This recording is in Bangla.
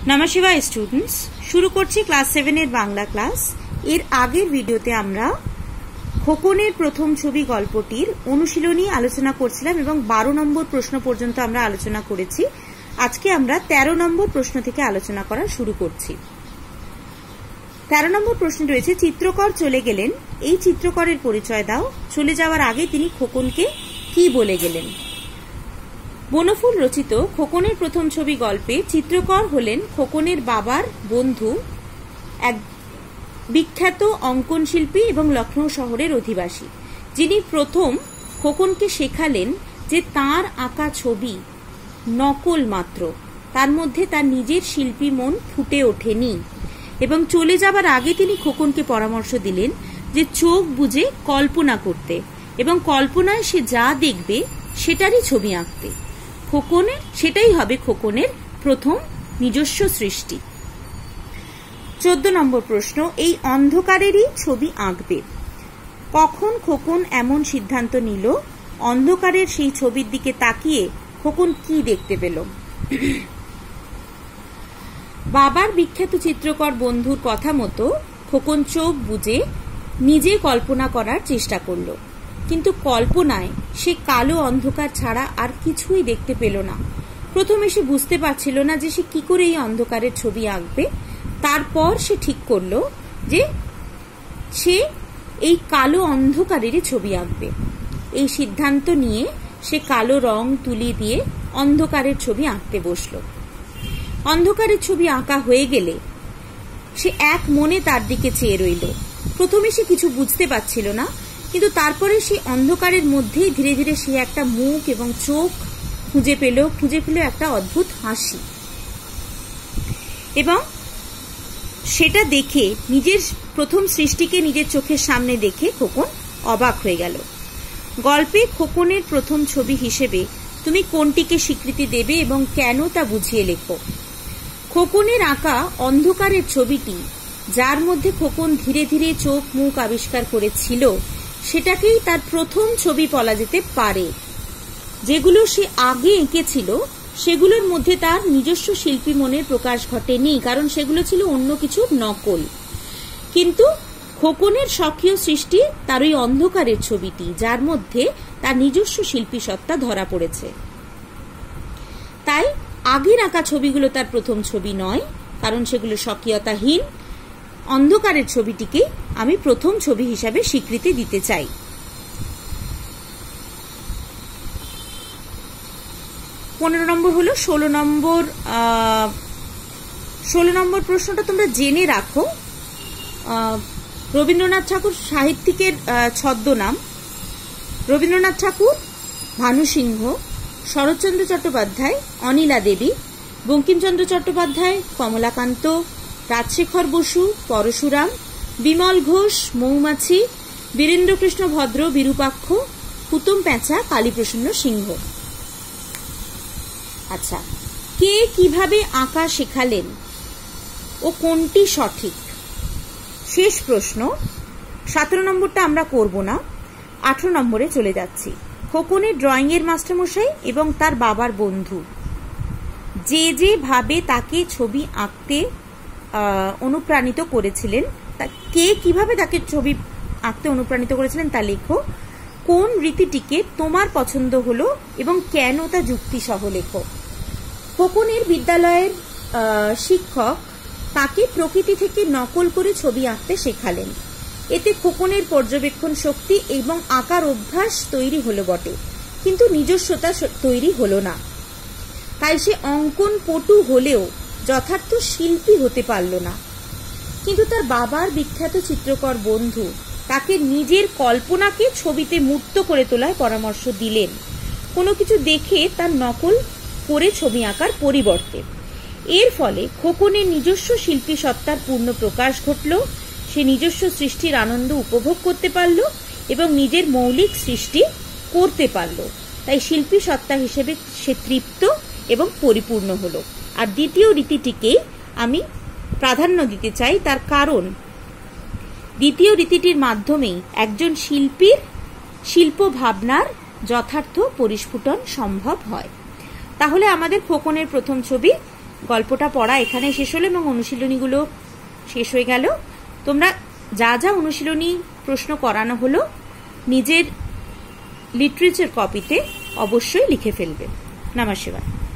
নমস্কার স্টুডেন্টস, শুরু করছি ক্লাস 7 এর বাংলা ক্লাস। এর আগের ভিডিওতে আমরা খোকনের প্রথম ছবি গল্পটির অনুশীলনী আলোচনা করছিলাম এবং 12 নম্বর প্রশ্ন পর্যন্ত আমরা আলোচনা করেছি। আজকে আমরা 13 নম্বর প্রশ্ন থেকে আলোচনা করা শুরু করছি। 13 নম্বর প্রশ্ন রয়েছে, চিত্রকর চলে গেলেন, এই চিত্রকরের পরিচয় দাও। চলে যাওয়ার আগে তিনি খোকনকে কি বলে গেলেন? বনফুল রচিত খোকনের প্রথম ছবি গল্পে চিত্রকর হলেন খোকনের বাবার বন্ধু, এক বিখ্যাত অঙ্কন শিল্পী এবং লখনৌ শহরের অধিবাসী, যিনি প্রথম খোকনকে শেখালেন যে তার আঁকা ছবি নকল মাত্র, তার মধ্যে তার নিজের শিল্পী মন ফুটে ওঠেনি। এবং চলে যাবার আগে তিনি খোকনকে পরামর্শ দিলেন যে চোখ বুজে কল্পনা করতে এবং কল্পনায় সে যা দেখবে সেটারই ছবি আঁকতে। সেটাই হবে খোকনের প্রথম নিজস্ব সৃষ্টি। 14 নম্বর প্রশ্ন, এই অন্ধকারেরই ছবি আঁকবে। কখন খোকন এমন সিদ্ধান্ত নিল? অন্ধকারের সেই ছবির দিকে তাকিয়ে খোকন কি দেখতে পেল? বাবার বিখ্যাত চিত্রকর বন্ধুর কথা মতো খোকন চোখ বুজে নিজে কল্পনা করার চেষ্টা করল, কিন্তু কল্পনায় সে কালো অন্ধকার ছাড়া আর কিছুই দেখতে পেল না। প্রথমে সে বুঝতে পারছিল না যে সে কি করে এই অন্ধকারের ছবি আঁকবে। তারপর সে ঠিক করলো যে সে এই কালো অন্ধকারেরই ছবি আঁকবে। এই সিদ্ধান্ত নিয়ে সে কালো রং তুলি দিয়ে অন্ধকারের ছবি আঁকতে বসলো। অন্ধকারের ছবি আঁকা হয়ে গেলে সে এক মনে তার দিকে চেয়ে রইল। প্রথমে সে কিছু বুঝতে পারছিল না, কিন্তু তারপরে সেই অন্ধকারের মধ্যেই ধীরে ধীরে সে একটা মুখ এবং চোখ খুঁজে পেল একটা অদ্ভুত হাসি। এবং সেটা দেখে নিজের প্রথম সৃষ্টিকে নিজের চোখের সামনে দেখে খোকন অবাক হয়ে গেল। গল্পে খোকনের প্রথম ছবি হিসেবে তুমি কোনটিকে স্বীকৃতি দেবে এবং কেন তা বুঝিয়ে লেখো। খোকনের আঁকা অন্ধকারের ছবিটি, যার মধ্যে খোকন ধীরে ধীরে চোখ মুখ আবিষ্কার করেছিল, সেটাকেই তার প্রথম ছবি বলা যেতে পারে। যেগুলো সে আগে এঁকেছিল সেগুলোর মধ্যে তার নিজস্ব শিল্পী মনের প্রকাশ ঘটেনি, কারণ সেগুলো ছিল অন্য কিছুর নকল। কিন্তু খোকনের স্বকীয় সৃষ্টি তার ওই অন্ধকারের ছবিটি, যার মধ্যে তার নিজস্ব শিল্পী সত্তা ধরা পড়েছে। তাই আগের আঁকা ছবিগুলো তার প্রথম ছবি নয়, কারণ সেগুলো স্বকীয়তাহীন। অন্ধকারের ছবিটিকে আমি প্রথম ছবি হিসাবে স্বীকৃতি দিতে চাই। 15 নম্বর হলো 16 নম্বর প্রশ্নটা তোমরা জেনে রাখো। রবীন্দ্রনাথ ঠাকুর সাহিত্যিকের ছদ্মনাম। রবীন্দ্রনাথ ঠাকুর ভানু সিংহ, শরৎচন্দ্র চট্টোপাধ্যায় অনিলা দেবী, বঙ্কিমচন্দ্র চট্টোপাধ্যায় কমলাকান্ত, রাজশেখর বসু পরশুরাম, বিমল ঘোষ মৌমাছি, বীরেন্দ্রকৃষ্ণ ভদ্র বিরূপাক্ষ, কুতুম পেঁচা কালীপ্রসন্ন সিংহ। আচ্ছা, কে কিভাবে আঁকা শেখালেন ও কোনটি সঠিক? শেষ প্রশ্ন। 17 নম্বরটা আমরা করব না, 18 নম্বরে চলে যাচ্ছি। খোকনের ড্রয়িং এর মাস্টারমশাই এবং তার বাবার বন্ধু যে ভাবে তাকে ছবি আঁকতে অনুপ্রাণিত করেছিলেন, কে কিভাবে তাকে ছবি আঁকতে অনুপ্রাণিত করেছিলেন তা লেখো। কোন রীতিটিকে তোমার পছন্দ হলো এবং কেন তা যুক্তিসহ লেখো। খোকনের বিদ্যালয়ের শিক্ষক তাকে প্রকৃতি থেকে নকল করে ছবি আঁকতে শেখালেন। এতে খোকনের পর্যবেক্ষণ শক্তি এবং আঁকার অভ্যাস তৈরি হলো বটে, কিন্তু নিজস্বতা তৈরি হলো না। তাই সে অঙ্কন পটু হলেও যথার্থ শিল্পী হতে পারল না। কিন্তু তার বাবার বিখ্যাত চিত্রকর বন্ধু তাকে নিজের কল্পনাকে ছবিতে মূর্ত করে তোলার পরামর্শ দিলেন, কোনো কিছু দেখে তার নকল করে ছবি আঁকার পরিবর্তে। এর ফলে খোকনের নিজস্ব শিল্পী সত্তার পূর্ণ প্রকাশ ঘটল। সে নিজস্ব সৃষ্টির আনন্দ উপভোগ করতে পারল এবং নিজের মৌলিক সৃষ্টি করতে পারল। তাই শিল্পী সত্তা হিসেবে সে তৃপ্ত এবং পরিপূর্ণ হলো। আর দ্বিতীয় রীতিটিকে আমি প্রাধান্য দিতে চাই, তার কারণ দ্বিতীয় রীতিটির মাধ্যমেই একজন শিল্পীর শিল্প ভাবনার যথার্থ পরিস্ফুটন সম্ভব হয়। তাহলে আমাদের খোকনের প্রথম ছবি গল্পটা পড়া এখানে শেষ হলো এবং অনুশীলনীগুলো শেষ হয়ে গেল। তোমরা যা যা অনুশীলনী প্রশ্ন করানো হলো নিজের লিটারেচার কপিতে অবশ্যই লিখে ফেলবে। নমস্কার।